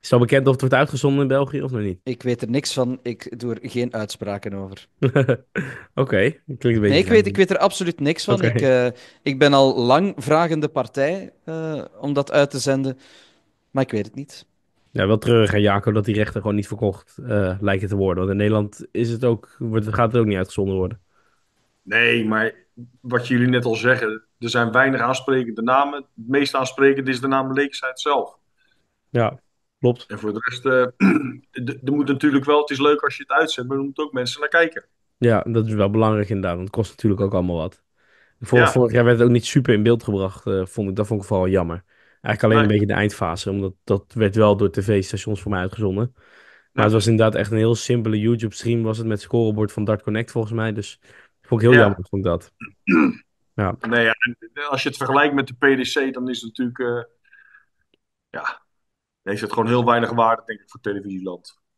Is het al bekend of het wordt uitgezonden in België of nog niet? Ik weet er niks van. Ik doe er geen uitspraken over. Oké, klinkt een Nee, beetje ik zijn. weet er absoluut niks van. Oké. Ik ben al lang vragende partij om dat uit te zenden, maar ik weet het niet. Ja, wel treurig aan Jaco dat die rechten gewoon niet verkocht lijken te worden. Want in Nederland is het ook, gaat het ook niet uitgezonden worden. Nee, maar wat jullie net al zeggen, er zijn weinig aansprekende namen. Het meest aansprekend is de naam Lakeside zelf. Ja, klopt. En voor de rest, er moet natuurlijk wel, het is leuk als je het uitzendt, maar er moeten ook mensen naar kijken. Ja, dat is wel belangrijk inderdaad, want het kost natuurlijk ook allemaal wat. Ja, Vorig jaar werd het ook niet super in beeld gebracht, vond ik. Dat vond ik vooral jammer. Eigenlijk alleen een nee, beetje de eindfase, omdat dat werd wel door tv-stations voor mij uitgezonden. Maar het ja, was inderdaad echt een heel simpele YouTube-stream, was het met scorebord van Dart Connect volgens mij. Dus vond ik heel jammer, ja. vond ik dat. Ja, Nee, ja, en als je het vergelijkt met de PDC, dan is het natuurlijk, ja, heeft het gewoon heel weinig waarde, denk ik, voor televisieland.